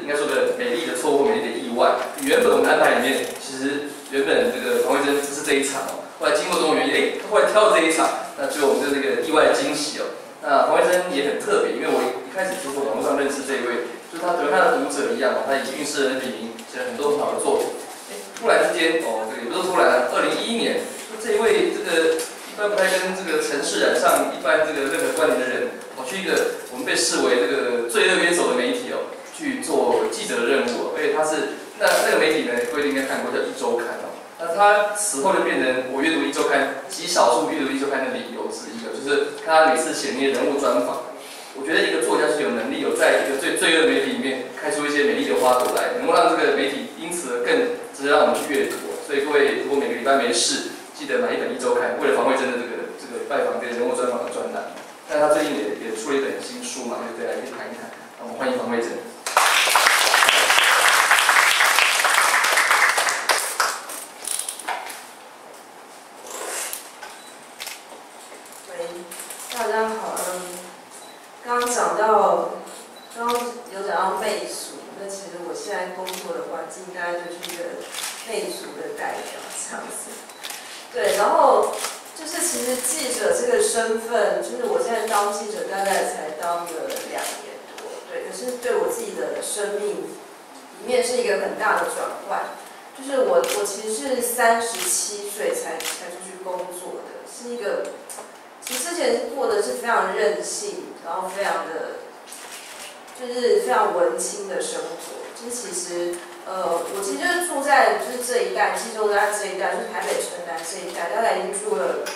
应该说个美丽的错误，美丽的意外。原本我们安排里面，其实原本这个黄慧珍不是这一场哦，后来经过种种原因，他后来挑了这一场，那最后我们就这个意外的惊喜哦。那黄慧珍也很特别，因为我一开始就是网络上认识这一位，就是他和他的读者一样哦，他以运势人笔名写了很多很好的作品。突然之间哦，这个也不是突然，2011年，就这一位这个一般不太跟这个城市染上一般这个任何关联的人，跑去一个我们被视为这个罪恶元首的媒体哦，去做记者的任务，而且他是那个媒体呢，各位应该看过叫《一周刊》哦。那他此后就变成我阅读《一周刊》极少数阅读《一周刊》的理由之一哦，就是看他每次写那些人物专访。我觉得一个作家是有能力有在一个最罪恶的媒体里面开出一些美丽的花朵来，能够让这个媒体因此更值得让我们去阅读。所以各位如果每个礼拜没事，记得买一本《一周刊》，为了黄慧珍的这个拜访这个人物专访的专栏。但他最近也出了一本新书嘛，对不对？来可以谈一谈。我们欢迎黄慧珍。 大家好，刚刚讲到媚俗，那其实我现在工作的环境大概就是一个媚俗的代表这样子。对，然后就是其实记者这个身份，就是我现在当记者大概才当了2年多，对，可是对我自己的生命里面是一个很大的转换。就是我其实是37岁才出去工作的，是一个。其实之前过的是非常任性，然后非常的，就是非常文青的生活。就是其实，我其实就是住在就是这一带，济州在这一带，就是台北城南这一带，大概已经住了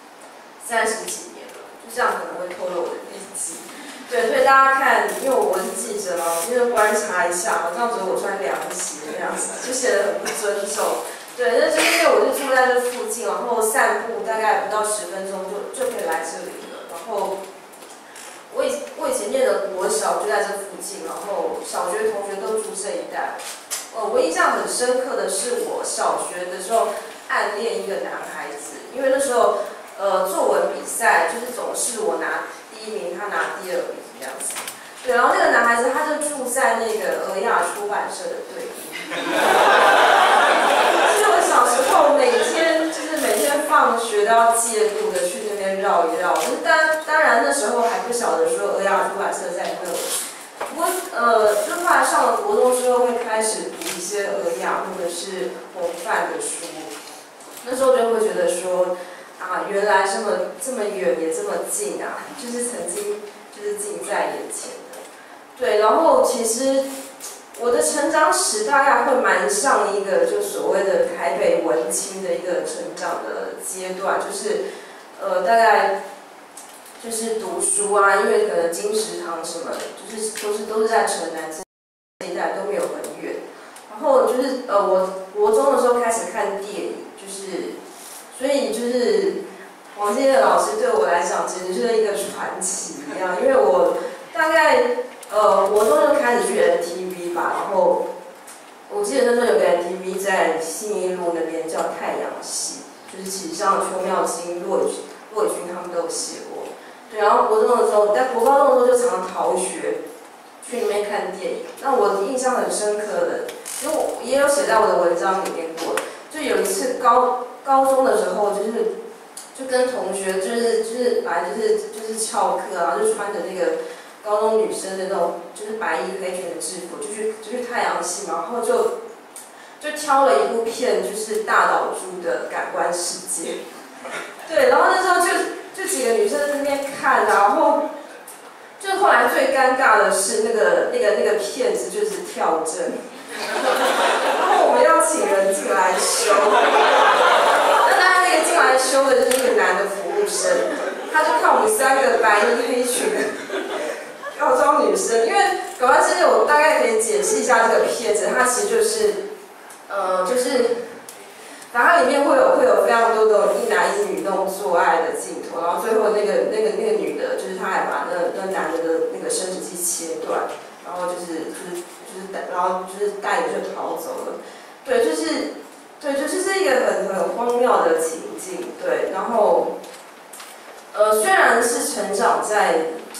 30几年了。就这样可能会透露我的年纪。对，所以大家看，因为我是记者嘛，我就观察一下，这样子我穿凉鞋这样子，就显得很不尊重。对，那就是因为我就住在这附近，然后散步大概不到10分钟就可以来这里了。然后我以前念的国小就在这附近，然后小学同学都住这一带。我印象很深刻的是我小学的时候暗恋一个男孩子，因为那时候作文比赛就是总是我拿第1名，他拿第2名这样子。对，然后那个男孩子他就住在那个俄亚出版社的对面。小时候每天放学都要借路的去那边绕一绕，就是当然那时候还不晓得说俄亚出版社在那里。不过就后来上了国中之后会开始读一些俄亚或者是洪范的书，那时候就会觉得说啊，原来这么远也这么近啊，就是曾经就是近在眼前的。对，然后其实。我的成长史大概会蛮像一个就所谓的台北文青的一个成长的阶段，就是大概就是读书啊，因为可能金石堂什么，就是都是在城南这一带，都没有很远。然后就是我国中的时候开始看电影，所以就是王建业老师对我来讲简直就是一个传奇一样，因为我大概国中就开始去 MTV 吧，然后我记得那时候有个 MTV 在信义路那边叫太阳系，就是其实像邱妙津、骆以军他们都有写过。对，然后国中的时候，在国高中的时候就常逃学去那边看电影。那我印象很深刻的，因为我也有写在我的文章里面过，就有一次高中的时候，就跟同學就是反正就是翘课，然後就穿着那個高中女生的那種就是白衣黑裙的制服，就去太陽系嘛，然後就挑了一部片，就是大島渚的《感官世界》。對，然後那時候就幾個女生在那邊看，然後就後來最尷尬的是那個片子就是跳針，然後我們要請人進來修。進來修的就是一個男的服務生，他就看我們3個白衣黑裙的高中女生，因為搞完之後我大概可以解釋一下這個片子，它其實就是反正它裡面會有非常多的一男一女那種做愛的鏡頭，然後最後那個女的，就是她還把那男的那個生殖器切斷，然後然後就是帶着就逃走了，對，就是一個很荒謬的情境，對，然後雖然是成長在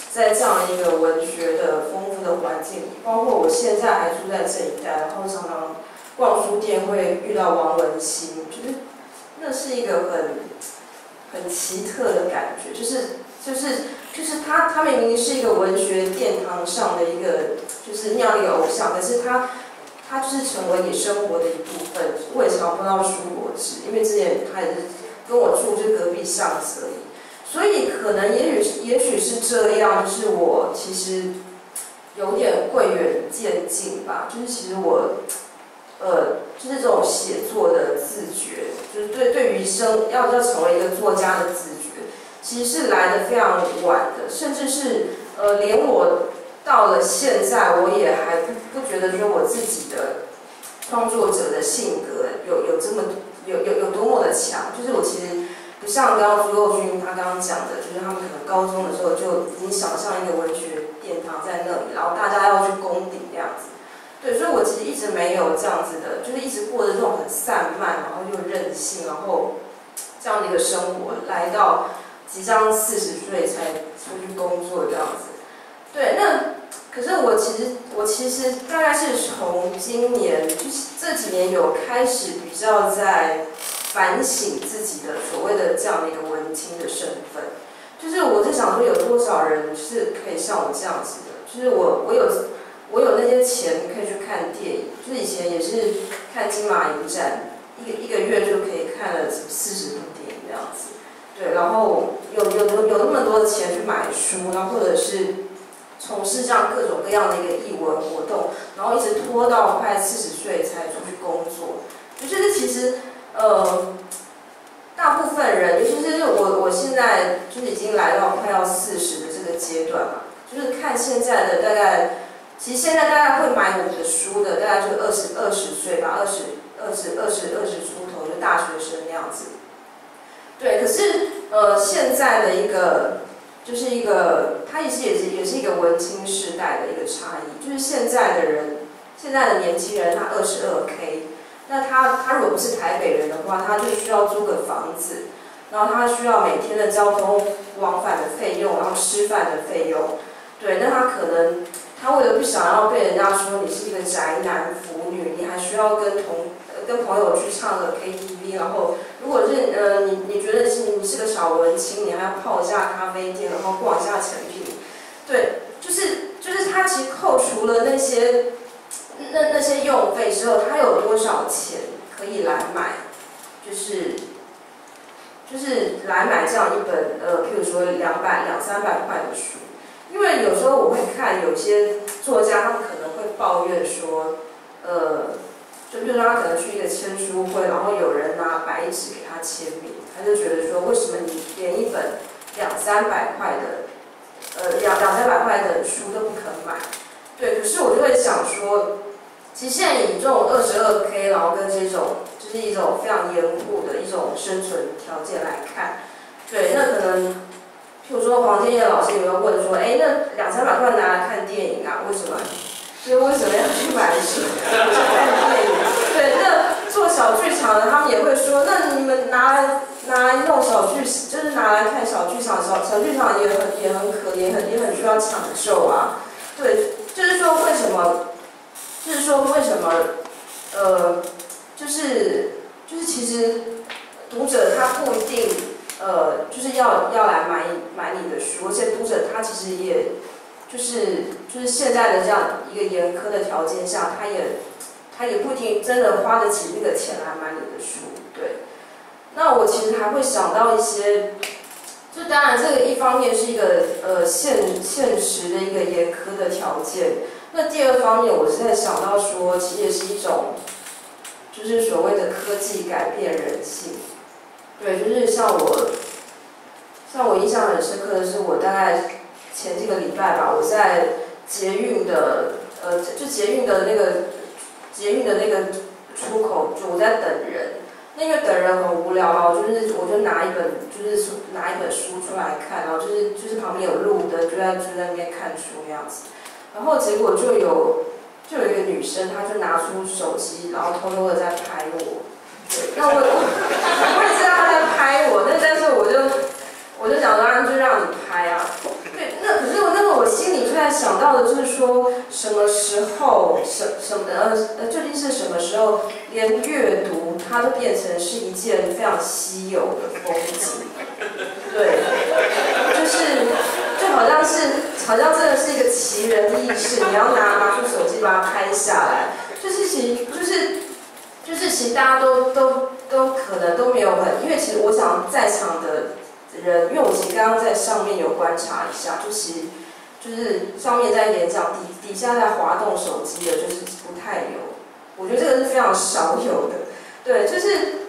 在这样一个文学的丰富的环境里，包括我现在还住在这一带，然后常常逛书店会遇到王文兴，我觉得那是一个很奇特的感觉，就是他明明是一个文学殿堂上的一个就是那样一个偶像，可是他就是成为你生活的一部分。我也常碰到书国志，因为之前他也是跟我住就隔壁巷子而已，所以可能也许是这样，就是我其实有点贵远见近吧，就是其实我就是这种写作的自觉，就是对于要成为一个作家的自觉，其实是来得非常晚的，甚至是连我到了现在，我也还不觉得说我自己的创作者的性格有多么的强，就是我其实不像刚刚朱佑君他刚刚讲的，就是他们可能高中的时候就已经想象一个文学殿堂在那里，然后大家要去攻顶这样子。对，所以我其实一直没有这样子的，就是一直过着这种很散漫，然后又任性，然后这样的一个生活，来到即将40岁才出去工作这样子。对，那可是我其实大概是从今年，就是这几年有开始比较在反省自己的所谓的这样的一个文青的身份，就是我在想说有多少人是可以像我这样子的，就是我有那些钱可以去看电影，就是以前也是看金马影展，一个月就可以看了40部电影这样子，对，然后有那么多的钱去买书，然后或者是从事这样各种各样的一个艺文活动，然后一直拖到快40岁才出去工作，我觉得其实大部分人，尤其是我现在就是已经来到快要40的这个阶段嘛，就是看现在的大概。其实现在大概会买我们的书的，大概就20岁吧，20出头，就大学生那样子。对，可是现在的一个就是一个，它也是一个文青世代的一个差异，就是现在的年轻人，他22K， 那他如果不是台北人的话，他就需要租个房子，然后他需要每天的交通往返的费用，然后吃饭的费用，对，那他可能。他为了不想要被人家说你是一个宅男腐女，你还需要跟朋友去唱个 KTV， 然后如果是你觉得你是个小文青，你还要泡一下咖啡店，然后逛一下成品，对，就是他其实扣除了那些用费之后，他有多少钱可以来买，就是来买这样一本譬如说200、300块的书。因为有时候我会看有些作家，他们可能会抱怨说，就比如说他可能去一个签书会，然后有人拿白纸给他签名，他就觉得说，为什么你连一本200-300块的200-300块的书都不肯买？对，可是我就会想说，其实现在以这种22K， 然后跟这种就是一种非常严酷的一种生存条件来看，对，那可能。譬如说黄建业老师有没有问说，那200-300块拿来看电影啊？为什么？所以为什么要去买书去看电影？对，那做小剧场的他们也会说，那你们拿来弄小剧，就是拿来看小剧场，小剧场也很可怜，也很需要抢救啊。对，就是说为什么？就是其实读者他不一定。就是要来买你的书，而且读者他其实也，就是现在的这样一个严苛的条件下，他也不一定真的花得起那个钱来买你的书，对。那我其实还会想到一些，就当然这个一方面是一个现实的一个严苛的条件，那第二方面我是在想到说，其实也是一种，就是所谓的科技改变人性。对，就是像我印象很深刻的是，我大概前几个礼拜吧，我在捷运的捷运的那个出口，就我在等人。那因为等人很无聊嘛，我就拿一本书出来看，然后就是旁边有路灯，就在那边看书那样子。然后结果就有一个女生，她就拿出手机，然后偷偷的在拍我。对，那我也知道他在拍我，但是我就想说，就让你拍啊。对，那可是我心里就在想到的就是说，什么时候究竟是什么时候，连阅读它都变成是一件非常稀有的风景。对，就好像真的是一个奇人异事，你要拿出手机把它拍下来，其实大家都可能都没有很，因为其实我想在场的人，因为我其实刚刚在上面有观察一下，就是上面在演讲，底下在滑动手机的，就是不太有，我觉得这个是非常少有的，对，就是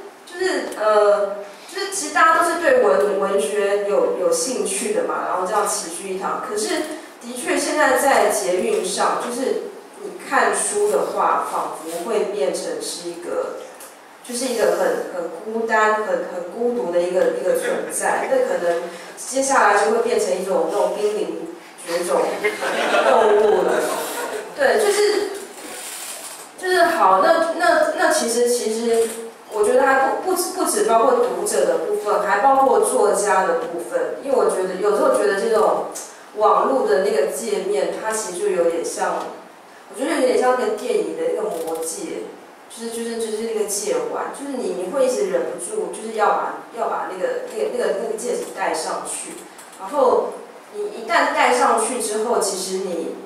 其实大家都是对文学有兴趣的嘛，然后这样齐聚一堂，可是的确现在在捷运上，就是你看书的话，仿佛会变成是一个。就是一个很孤单、很孤独的一个存在，那可能接下来就会变成一种那种濒临绝种动物了。对，就是好，那其实我觉得它不只包括读者的部分，还包括作家的部分，因为我觉得有时候觉得这种网络的那个界面，它其实就有点像，我觉得有点像那个电影的那个魔戒。就是那个戒环，就是你会一直忍不住，就是要把那个戒指戴上去，然后你一旦戴上去之后，其实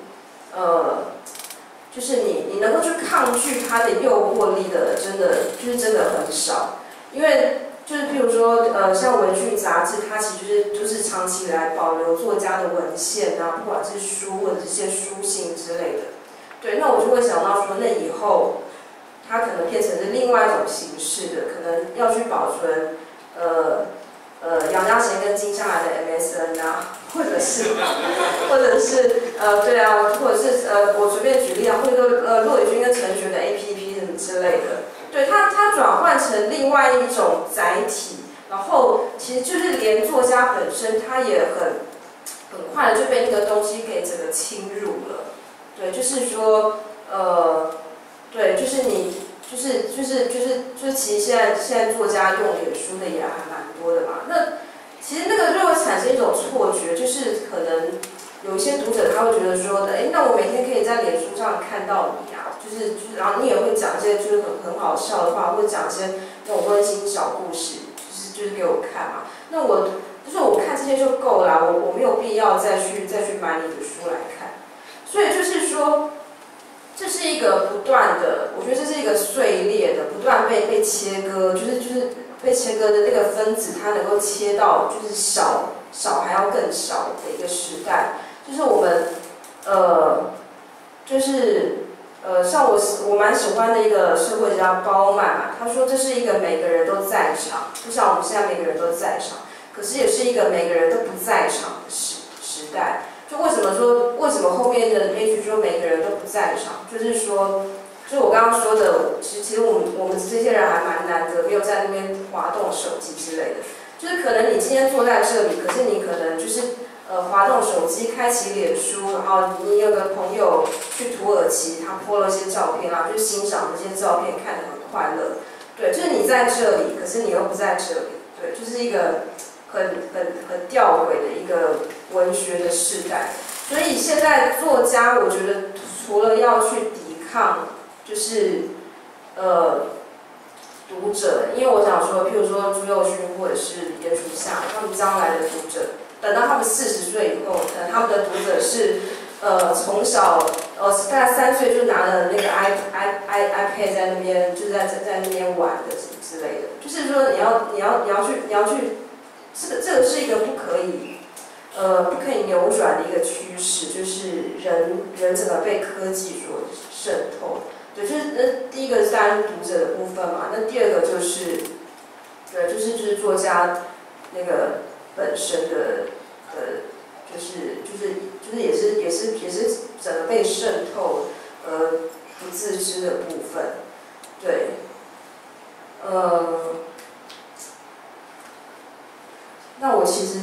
就是你能够去抗拒它的诱惑力的，真的很少，因为就是譬如说像文讯杂志，它其实就是长期以来保留作家的文献啊，不管是书或者这些书信之类的，对，那我就会想到说，那以后。它可能变成是另外一种形式的，可能要去保存，杨家贤跟金夏兰的 MSN 啊，或者是对啊，或者是我随便举例啊，或者说骆以军跟陈璇的 APP 什么之类的，对它转换成另外一种载体，然后其实就是连作家本身他也很快的就被那个东西给整个侵入了，对，就是说对，就是你，其实现在作家用脸书的也还蛮多的嘛。那其实那个就会产生一种错觉，就是可能有一些读者他会觉得说，那我每天可以在脸书上看到你啊，然后你也会讲一些就是很好笑的话，或者讲一些那种温馨小故事，就是给我看嘛。那我看这些就够了，我没有必要再去买你的书来看。所以就是说。这是一个不断的，我觉得这是一个碎裂的，不断被切割，就是被切割的那个分子，它能够切到就是少还要更少的一个时代。就是我们像我蛮喜欢的一个社会家包曼嘛，他说这是一个每个人都在场，就像我们现在每个人都在场，可是也是一个每个人都不在场的时代。就为什么后面的那句说每个人都不在场，就是说，就是我刚刚说的，其实我们这些人还蛮难得，没有在那边滑动手机之类的。就是可能你今天坐在这里，可是你可能就是滑动手机，开启脸书，然后你有个朋友去土耳其，他 po 了一些照片啊，就欣赏这些照片，看得很快乐。对，就是你在这里，可是你又不在这里。对，就是一个。很吊诡的一个文学的时代，所以现在作家，我觉得除了要去抵抗，就是读者，因为我想说，譬如说朱佑勋或者是严楚夏，他们将来的读者，等到他们40岁以后，可能他们的读者是从小大概3岁就拿了那个 iPad 在那边，就是在那边玩的什么之类的，就是说你要去。这个是一个不可以扭转的一个趋势，就是人整个被科技所渗透。对，就是第一个是当然读者的部分嘛，那第二个就是就是作家那个本身的就是也是整个被渗透不自知的部分，对，那我其实，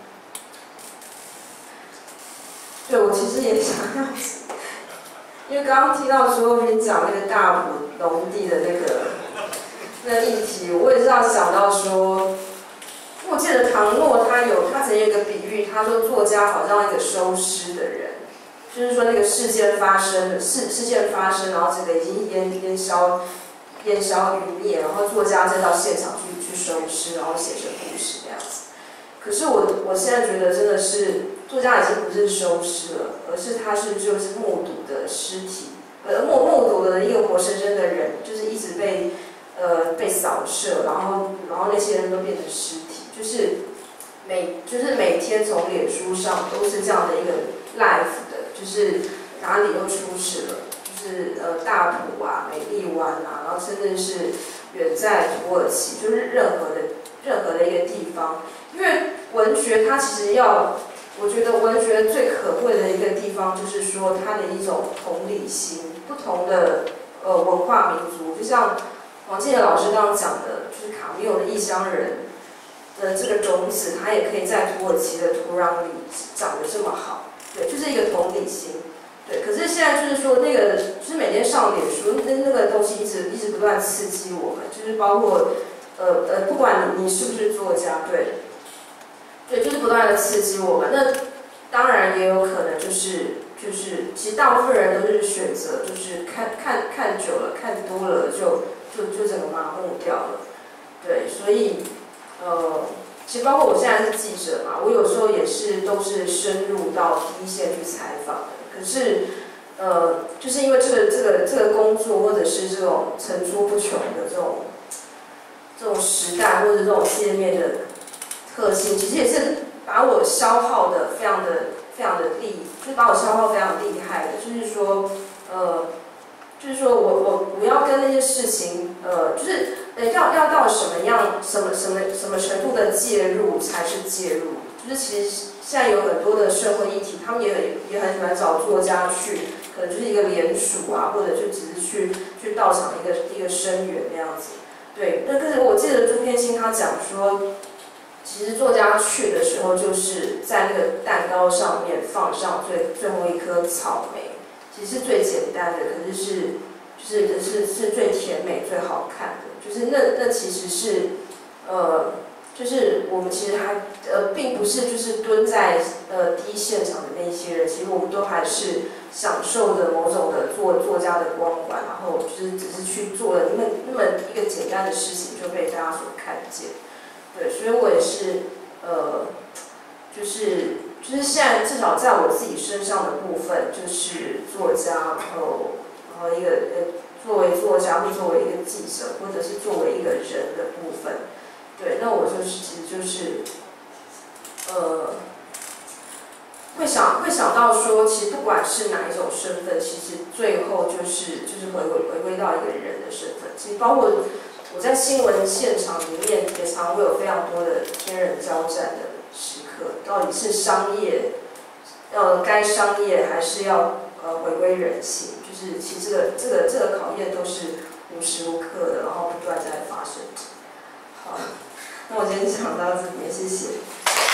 对我其实也想要，因为刚刚听到说你讲那个大埔农地的那个议题，我也是要想到说，我记得唐诺他曾经有一个比喻，他说作家好像一个收尸的人，就是说那个事件发生，然后这个已经烟消云灭，然后作家再到现场去收尸，然后写成故事这样子。可是我现在觉得真的是作家已经不是收尸了，而是他就是目睹的尸体，目睹的一个活生生的人，就是一直被扫射，然后那些人都变成尸体，就是每天从脸书上都是这样的一个 live 的，就是哪里又出事了，就是大埔啊、美丽湾啊，然后甚至是远在土耳其，就是任何的一个地方，因为文学它其实我觉得文学最可贵的一个地方就是说它的一种同理心，不同的文化民族，就像王建老师刚刚讲的，就是卡缪的《异乡人》的这个种子，它也可以在土耳其的土壤里长得这么好，对，就是一个同理心，对。可是现在就是说就是每天上脸书，那个东西一直不断刺激我们，就是包括不管你是不是作家，对，就是不断的刺激我们。那当然也有可能就是其实大部分人都是选择就是看久了看多了就整个麻木掉了，对，所以其实包括我现在是记者嘛，我有时候也都是深入到第一线去采访的，可是就是因为这个工作或者是这种层出不穷的这种时代或者这种界面的特性，其实也是把我消耗的非常的就是把我消耗非常厉害的，就是说我要跟那些事情就是要到什么程度的介入才是介入，就是其实现在有很多的社会议题，他们也很喜欢找作家去，可能就是一个联署啊，或者就只是去到场一个声援那样子。对，那可是我记得朱天心他讲说，其实作家去的时候，就是在那个蛋糕上面放上最后一颗草莓，其实是最简单的，可是是最甜美、最好看的。就是那其实是就是我们其实还并不是就是蹲在第一现场的那些人，其实我们都还是享受着某种的作家的光环，然后就是只是去做了那么一个简单的事情就被大家所看见。对，所以我也是就是现在至少在我自己身上的部分，就是作家，然后一个作为作家或作为一个记者，或者是作为一个人的部分。对，那我其实就是会想到说，其实不管是哪一种身份，其实最后就是回归到一个人的身份。其实包括我在新闻现场里面，也常会有非常多的天人交战的时刻，到底是商业，该商业还是要回归人性？就是其实这个考验都是无时无刻的，然后不断在发生着。好，那我今天讲到这里，谢谢。